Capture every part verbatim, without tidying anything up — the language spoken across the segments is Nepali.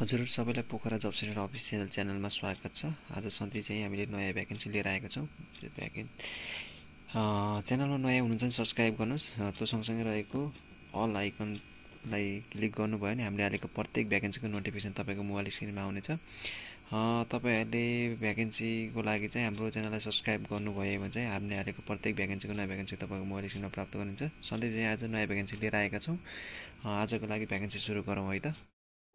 हजुर सबैलाई पोखरा जब सेन्टर अफिसियल च्यानलमा स्वागत छ। आज सधैँ चाहिँ हामीले नयाँ भ्याकेन्सी लिएर आएका छौँ। भ्याकेन च्यानलमा नयाँ हुनुहुन्छ भने सब्सक्राइब गर्नुहोस्। त्यो सँगसँगै रहेको अल आइकनलाई क्लिक गर्नुभयो भने हामीले हालेको प्रत्येक भ्याकेन्सीको नोटिफिकेसन तपाईँको मोबाइल स्क्रिनमा आउनेछ। तपाईँहरूले भ्याकेन्सीको लागि चाहिँ हाम्रो च्यानललाई सब्सक्राइब गर्नुभयो भने चाहिँ हामीले हालेको प्रत्येक भ्याकेन्सीको नयाँ भ्याकेन्सी तपाईँको मोबाइल स्क्रिनमा प्राप्त गर्नुहुन्छ। सधैँ चाहिँ आज नयाँ भ्याकेन्सी लिएर आएका छौँ। आजको लागि भ्याकेन्सी सुरु गरौँ है त।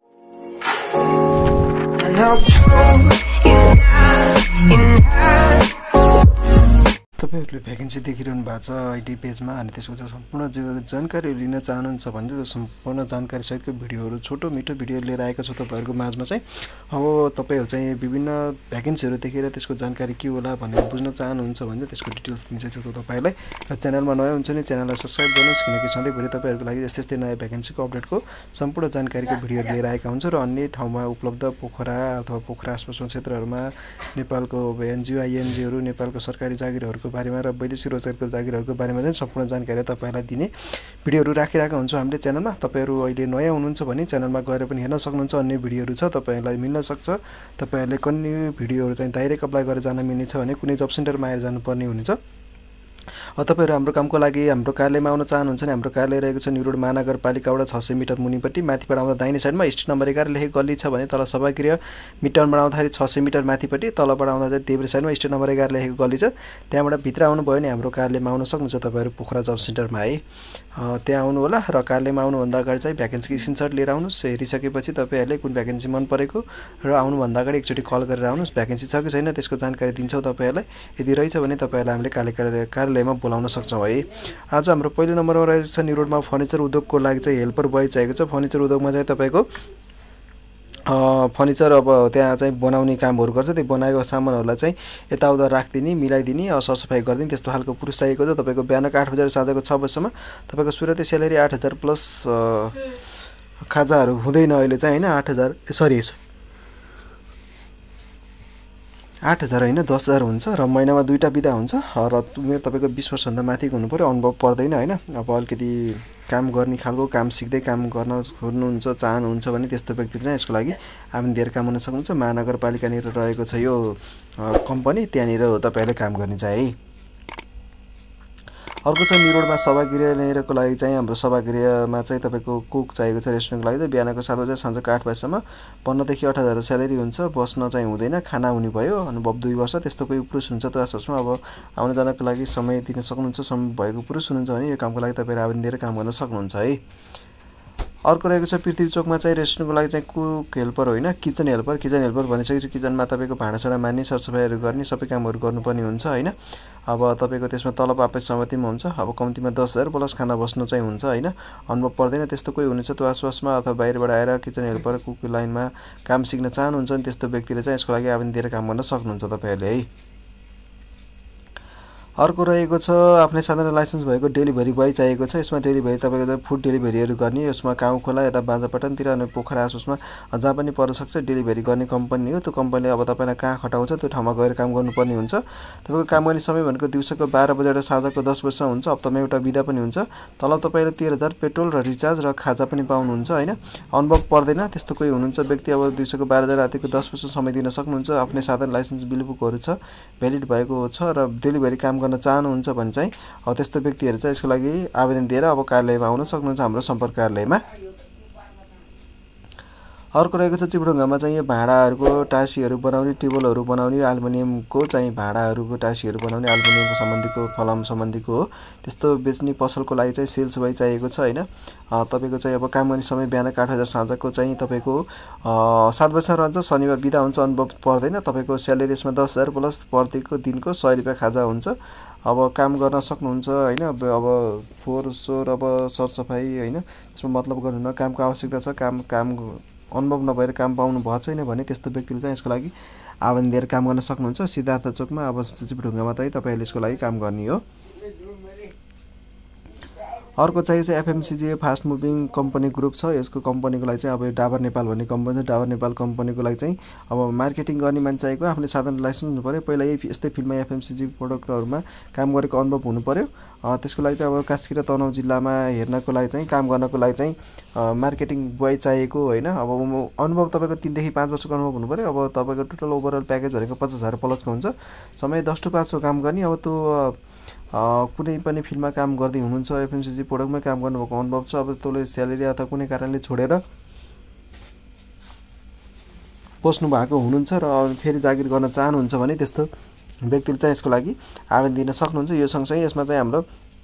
तपाईहरुले भ्याकेन्सी देखिरहनु भएको छ आइडी पेजमा अनि त्यसको सम्पूर्ण जानकारी लिन चाहनुहुन्छ भने त्यो सम्पूर्ण जानकारी सहितको भिडियोहरु छोटो मिठो भिडियो लिएर आएका छौं तपाईहरुको माझमा चाहिँ। अब तपाईहरु चाहिँ विभिन्न भ्याकेन्सीहरु देखेर त्यसको जानकारी के होला भनेर बुझ्न चाहनुहुन्छ भने त्यसको डिटेल्स दिन्छ त तपाईहरुलाई। र च्यानलमा नयाँ हुन्छ भने च्यानललाई सब्स्क्राइब गर्नुस् किनकि सधैँभरि तपाईहरुको लागि यस्तै यस्तै नयाँ भ्याकेन्सीको अपडेटको सम्पूर्ण जानकारीको भिडियो लिएर आएका हुन्छ र अन्य ठाउँमा उपलब्ध पोखरा अथवा पोखरा आसपासका क्षेत्रहरुमा नेपालको एनजीओ आईएनजीहरु नेपालको सरकारी जागिरहरुको बारेमा र वैदेशिक रोजगारको जागिरहरुको बारेमा चाहिँ सम्पूर्ण जानकारी तपाईहरुलाई दिने भिडियोहरु राखिरहेका हुन्छौं हामीले च्यानलमा। तपाईहरु अहिले नयाँ हुनुहुन्छ भने च्यानलमा गएर पनि हेर्न सक्नुहुन्छ। अन्य भिडियोहरु छ तपाईहरुलाई मिल्न सक्छ। तपाईहरुले कुनै भिडियोहरु चाहिँ डाइरेक्ट अप्लाई गरेर जान मिल्नेछ भने कुनै जब सेन्टरमा आएर जानुपर्ने हुन्छ। तपाईहरु हाम्रो कामको लागि हाम्रो कार्यालयमा आउन चाहनुहुन्छ भने हाम्रो कार्यालय रहेको छ न्यू रोड महानगरपालिकाबाट छ सय मिटर मुनिपट्टि माथिबाट आउँदा दाहिने साइडमा स्ट्रिट नम्बर एघार लेखेको गल्ली छ भने तल सभागृह मिटरमा आउँदाखेरि छ सय मिटर माथिपट्टि तलबाट आउँदा चाहिँ देब्रे साइडमा स्ट्रिट नम्बर एघार लेखेको गल्ली छ। त्यहाँबाट भित्र आउनु भयो भने हाम्रो कार्यालयमा आउन सक्नुहुन्छ तपाईहरु पोखरा जब सेन्टरमा है। त्यहाँ आउनु होला र कार्यालयमा आउनु भन्दा अगाडि चाहिँ भ्याकेन्सीको स्क्रिनशट लिएर आउनुस्। हेरिसकेपछि तपाईहरुले कुन भ्याकेन्सी मन परेको र आउनु भन्दा अगाडि एकचोटी कल गरेर आउनुस्। भ्याकेन्सी छ कि छैन त्यसको जानकारी दिन्छौं तपाईहरुलाई। यदि रहेछ भने तपाईहरुलाई हामीले कार्यालय कार्यालयमा बोलाउन सक्छौं है। आज हाम्रो पहिलो नम्बरमा रहेको छ न्यू रोडमा फर्निचर उद्योगको लागि चाहिँ हेल्पर बोय चाहिएको छ। फर्निचर उद्योगमा चाहिँ तपाईको फर्निचर अब त्यहाँ चाहिँ बनाउने कामहरु गर्छ। त्यो बनाएको सामानहरुलाई चाहिँ यताउता राख्दिने मिलाइदिने सरसफाई गर्दिने त्यस्तो खालको पुरुष चाहिएको छ। तपाईको बिहानको आठ बजेर साँझको छ बजेसम्म तपाईको सुरुवाती स्यालेरी आठ हजार प्लस खाजाहरु हुँदैन अहिले चाहिँ हैन। आठ हजार सरी आठ हजार हैन दस हजार हुन्छ र महिनामा दुईटा बिदा हुन्छ र उमेर तपाईको बीस वर्ष भन्दा माथिको हुनु पर्यो। अनुभव पर्दैन हैन। अब अलिकति काम गर्ने खालको काम सिक्दै काम गर्न खोज्नुहुन्छ चाहनुहुन्छ भने त्यस्तो व्यक्तिले चाहिँ यसको लागि आवेदन दिएर काम गर्न सक्नुहुन्छ। महानगरपालिका निर रहेको छ यो कम्पनी त्यहाँनिर तपाईहरुले काम गर्ने चाहिँ है। अर्को छ न्यू रोडमा सभागृह लिएको लागि चाहिँ हाम्रो सभागृहमा चाहिँ तपाईको कुक चाहिएको छ। रेस्टुरेन्टको लागि चाहिँ बिहानको सात बजे साँझको आठ बजेसम्म पन्ध्र देखि आठ हजार स्यालेरी हुन्छ। बस्न चाहिँ हुँदैन खाना हुने भयो। अनुभव दुई वर्ष त्यस्तो कोही पुरुष हुन्छ त आसपासमा अब आउन जानको लागि समय दिन सक्नुहुन्छ। समय भएको पुरुष हुनुहुन्छ भने यो कामको लागि तपाईहरु आवेदन दिएर काम गर्न सक्नुहुन्छ है। अर्को रहेको छ पृथ्वी चोकमा चाहिँ रेस्टुरेन्टको लागि चाहिँ कुक हेल्पर होइन किचन हेल्पर। किचन हेल्पर भनिसकेपछि किचनमा तपाईको भाँडासाँडा मान्ने सरसफाईहरु गर्ने सबै कामहरु गर्नुपर्ने हुन्छ हैन। अब तपाईको त्यसमा तलब आपस सहमतिमा हुन्छ। अब कम्तीमा दस हजार प्लस खाना बस्नु चाहिँ हुन्छ हैन। अनुभव पर्दैन त्यस्तो कोही हुनुहुन्छ त्यो आसपासमा अथवा बाहिरबाट आएर किचन हेल्पर कुक लाइनमा काम सिक्न चाहनुहुन्छ भने त्यस्तो व्यक्तिले चाहिँ यसको लागि आवेदन दिएर काम गर्न सक्नुहुन्छ तपाईहरुले है। अर्को रहेको छ आफ्नै साधारण लाइसेन्स भएको डेलिभरी बोय चाहिएको छ। यसमा डेलिभरी तपाईको चाहिँ फुड डेलिभरीहरु गर्ने। यसमा गाउँ खोला यता बाजापटनतिर अनि पोखरा आसपासमा जहाँ पनि पर्न सक्छ डेलिभरी गर्ने कम्पनी हो। त्यो कम्पनीले अब तपाईलाई कहाँ खटाउँछ त्यो ठाउँमा गएर काम गर्नुपर्ने हुन्छ। तपाईको काम गर्ने समय भनेको दिउँसोको बाह्र बजेबाट साँझको दस बजेसम्म हुन्छ। हप्तामा एउटा बिदा पनि हुन्छ। तलब तपाईले तेह्र हजार पेट्रोल र रिचार्ज र खाजा पनि पाउनुहुन्छ हैन। अनुभव पर्दैन त्यस्तो कोही हुनुहुन्छ व्यक्ति अब दिउँसोको बाह्र बजे रातिको दस बजेसम्म समय दिन सक्नुहुन्छ। आफ्नै साधारण लाइसेन्स बिल बुकहरु छ भ्यालिड भएको छ र डेलिभरी काम गर्न चाहनुहुन्छ भने चाहिँ अब त्यस्तो व्यक्तिहरु चाहिँ यसको लागि आवेदन दिएर अब कार्यालयमा आउन सक्नुहुन्छ हाम्रो सम्पर्क कार्यालयमा। अर्को रहेको छ चिपडुङ्गामा चाहिँ यो भाँडाहरुको टासीहरु बनाउने टेबलहरु बनाउने एल्युमिनियमको चाहिँ भाँडाहरुको टासीहरु बनाउने एल्युमिनियमको सम्बन्धीको फलाम सम्बन्धीको हो। त्यस्तो बेच्ने पसलको लागि चाहिँ सेल्स बोय चाहिएको छ हैन। तपाईको चाहिँ अब काम गर्ने समय बिहानको आठ बजे साँझको चाहिँ तपाईको सात बजेसम्म रहन्छ। शनिबार बिदा हुन्छ। अनुभव पर्दैन। तपाईको स्यालेरी यसमा दस हजार प्लस प्रतिको दिनको सय रुपैयाँ खाजा हुन्छ। अब काम गर्न सक्नुहुन्छ हैन। अब फोहोर सोहोर अब सरसफाई हैन त्यसमा मतलब गर्नु न कामको आवश्यकता छ। काम काम अनुभव नभएर काम पाउनु भएको छैन भने त्यस्तो व्यक्तिले चाहिँ यसको लागि आवेदन दिएर काम गर्न सक्नुहुन्छ। सिद्धार्थ चोकमा अब चिपडुङ्गामा चाहिँ तपाईहरुले यसको लागि काम गर्ने हो। अर्को चाहिँ चाहिँ FMCG fast moving company group छ। यसको कम्पनीको लागि चाहिँ अब डाबर नेपाल भन्ने कम्पनी छ। डाबर नेपाल कम्पनीको लागि चाहिँ अब मार्केटिङ गर्ने मान्छे चाहिएको, आफूले साधारण लाइसेन्स हुनु पऱ्यो, पहिला यही यस्तै फिल्डमा एफएमसिजी प्रोडक्टहरूमा काम गरेको अनुभव हुनु पऱ्यो। त्यसको लागि चाहिँ अब कास्की र तनहुँ जिल्लामा हेर्नको लागि चाहिँ काम गर्नको लागि चाहिँ मार्केटिङ बोय चाहिएको होइन। अब अनुभव तपाईँको तिनदेखि पाँच वर्षको अनुभव हुनु पऱ्यो। अब तपाईँको टोटल ओभरअल प्याकेज भनेको पचास हजार प्लसको हुन्छ। समय दस टु पाँचको काम गर्ने। अब त्यो कुनै पनि फिल्डमा काम गर्दै हुनुहुन्छ, एफएमसिजी प्रोडक्टमै काम गर्नुभएको अनुभव छ। अब त्यसले स्यालेरी अथवा कुनै कारणले छोडेर बस्नु भएको हुनुहुन्छ र फेरि जागिर गर्न चाहनुहुन्छ भने त्यस्तो व्यक्तिले चाहिँ यसको लागि आवेदन दिन सक्नुहुन्छ। यो सँगसँगै यसमा चाहिँ हाम्रो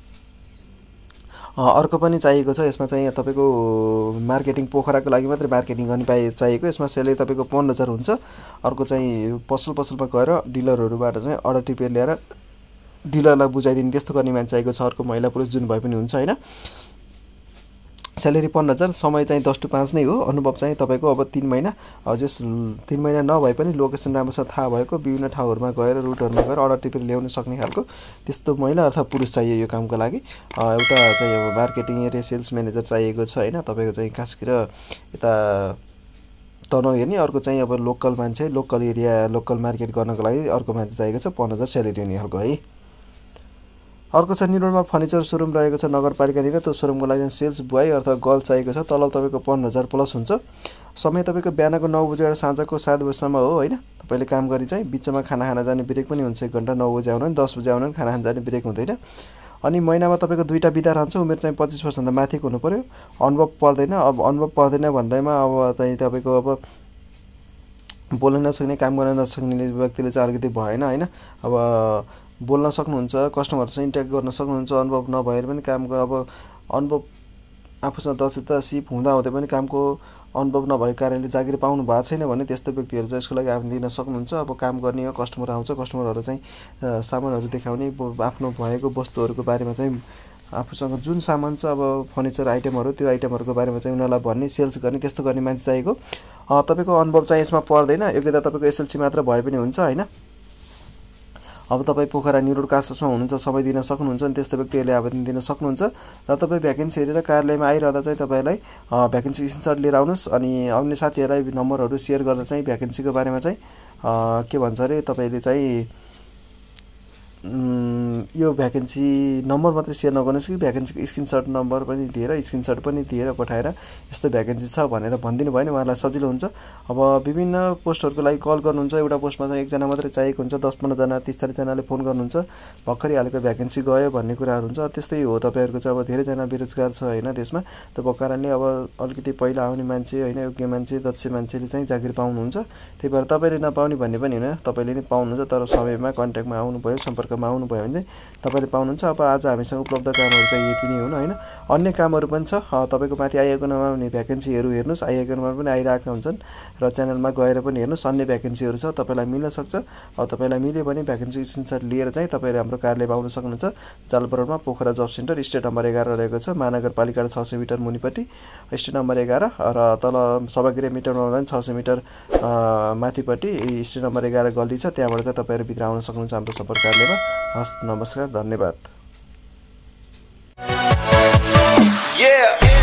अर्को पनि चाहिएको छ। यसमा चाहिँ तपाईँको मार्केटिङ पोखराको लागि मात्रै मार्केटिङ गर्ने पाए चाहिएको। यसमा स्यालेरी तपाईँको पन्ध्र हजार हुन्छ। अर्को चाहिँ पसल पसलमा गएर डिलरहरूबाट चाहिँ अर्डर टिपेर ल्याएर डिलरलाई बुझाइदिने त्यस्तो गर्ने मान्छे चाहिएको छ। अर्को महिला पुरुष जुन भए पनि हुन्छ होइन। स्यालेरी पन्ध्र हजार, समय चाहिँ दस टु पाँच नै हो। अनुभव चाहिँ तपाईँको अब तिन महिना जस तिन महिना नभए पनि लोकेसन राम्रोसँग थाहा भएको, विभिन्न ठाउँहरूमा गएर रुटहरूमा गएर अर्डर टिपेर ल्याउन सक्ने खालको त्यस्तो महिला अथवा पुरुष चाहियो यो कामको लागि। एउटा चाहिँ अब मार्केटिङ एरिया सेल्स म्यानेजर चाहिएको छ होइन। तपाईँको चाहिँ कास्की र यता तनहुँ हेर्ने। अर्को चाहिँ अब लोकल मान्छे, लोकल एरिया लोकल मार्केट गर्नको लागि अर्को मान्छे चाहिएको छ। पन्ध्र हजार स्यालेरी हुने खालको है। अर्को छ निरोडमा फर्निचर सोरुम रहेको छ नगरपालिकानिर। त्यो सोरुमको लागि सेल्स बोय अथवा गर्ल चाहिएको छ। तलब तपाईँको पन्ध्र हजार प्लस हुन्छ। समय तपाईँको बिहानको नौ बजेबाट साँझको सात बजीसम्म हो होइन। तपाईँले काम गरी चाहिँ बिचमा खाना खाना जाने ब्रेक पनि हुन्छ। एक घन्टा नौ बजी आउनु, दस बजी आउनु, खाना खाना जाने ब्रेक हुँदैन। अनि महिनामा तपाईँको दुईवटा बिदा रहन्छ। उमेर चाहिँ पच्चिस वर्षभन्दा माथिको हुनु पऱ्यो। अनुभव पर्दैन। अब अनुभव पर्दैन भन्दैमा अब चाहिँ तपाईँको अब बोल्न नसक्ने, काम गर्न नसक्ने व्यक्तिले चाहिँ अलिकति भएन होइन। अब बोल्न सक्नुहुन्छ, कस्टमरसँग इन्ट्याक्ट गर्न सक्नुहुन्छ, अनुभव नभएर पनि काम अब अनुभव आफूसँग दक्षता सिप हुँदा हुँदै पनि कामको अनुभव नभएको कारणले जागिर पाउनु भएको छैन भने त्यस्तो व्यक्तिहरू चाहिँ यसको लागि आवेदन दिन सक्नुहुन्छ। अब काम गर्ने हो, कस्टमर आउँछ, कस्टमरहरू चाहिँ सामानहरू देखाउने, आफ्नो भएको वस्तुहरूको बारेमा चाहिँ आफूसँग जुन सामान छ अब फर्निचर आइटमहरू त्यो आइटमहरूको बारेमा चाहिँ उनीहरूलाई भन्ने, सेल्स गर्ने, त्यस्तो गर्ने मान्छे चाहिएको। तपाईँको अनुभव चाहिँ यसमा पर्दैन। योग्यता तपाईँको एसएलसी मात्र भए पनि हुन्छ होइन। अब तपाईँ पोखरा निरोड कासमा हुनुहुन्छ, समय दिन सक्नुहुन्छ अनि त्यस्तो व्यक्तिहरूले आवेदन दिन सक्नुहुन्छ। र तपाईँ भ्याकेन्सी हेरेर कार्यालयमा आइरहँदा चाहिँ तपाईँलाई भ्याकेन्सी स्क्रिनसट लिएर आउनुहोस्। अनि अन्य साथीहरूलाई नम्बरहरू सेयर गर्दा चाहिँ भ्याकेन्सीको बारेमा चाहिँ के भन्छ अरे तपाईँले चाहिँ यो भ्याकेन्सी नम्बर मात्रै सेयर नगर्नुहोस् कि भ्याकेन्सीको स्क्रिनसट नम्बर पनि दिएर स्क्रिनसट पनि दिएर पठाएर यस्तो भ्याकेन्सी छ भनेर भनिदिनु भयो भने उहाँलाई सजिलो हुन्छ। अब विभिन्न पोस्टहरूको लागि कल गर्नुहुन्छ। एउटा पोस्टमा चाहिँ एकजना मात्रै चाहिएको हुन्छ। दस पन्ध्रजना तिस चालिसजनाले फोन गर्नुहुन्छ, भर्खरै हालेको भ्याकेन्सी गयो भन्ने कुराहरू हुन्छ। त्यस्तै हो तपाईँहरूको चाहिँ अब धेरैजना बेरोजगार छ होइन देशमा। त्यो भएको कारणले अब अलिकति पहिला आउने मान्छे होइन, योग्य मान्छे, दक्ष मान्छेले चाहिँ जागिर पाउनुहुन्छ। त्यही भएर तपाईँले नपाउने भन्ने पनि होइन, तपाईँले नै पाउनुहुन्छ। तर समयमा कन्ट्याक्टमा आउनुभयो, सम्पर्कमा आउनुभयो भने चाहिँ तपाईँले पाउनुहुन्छ। अब आज हामीसँग उपलब्ध कामहरू चाहिँ यति नै हुन् होइन। अन्य कामहरू पनि छ। तपाईँको माथि आइएको नहुने भ्याकेन्सीहरू हेर्नुहोस्, आइएको नम्बर पनि आइरहेका हुन्छन् र च्यानलमा गएर पनि हेर्नुहोस्। अन्य भ्याकेन्सीहरू छ, तपाईँलाई मिल्न सक्छ। अब तपाईँलाई मिल्यो भने भ्याकेन्सी स्क्रिनसट लिएर चाहिँ तपाईँले हाम्रो कार्यालयमा आउन सक्नुहुन्छ। जालपरोडमा Pokhara job centre, state number एघार रहेको छ। महानगरपालिका छ सय मिटर मुनिपट्टि स्टेट नम्बर एघार र तल सभागृह मिटरमा हुँदा छ सय मिटर माथिपट्टि स्टेट नम्बर एघार गल्ली छ। त्यहाँबाट चाहिँ तपाईँहरू भित्र आउन सक्नुहुन्छ हाम्रो सम्पर्क कार्यालयमा। हस्, नमस्कार, धन्यवाद। Yeah.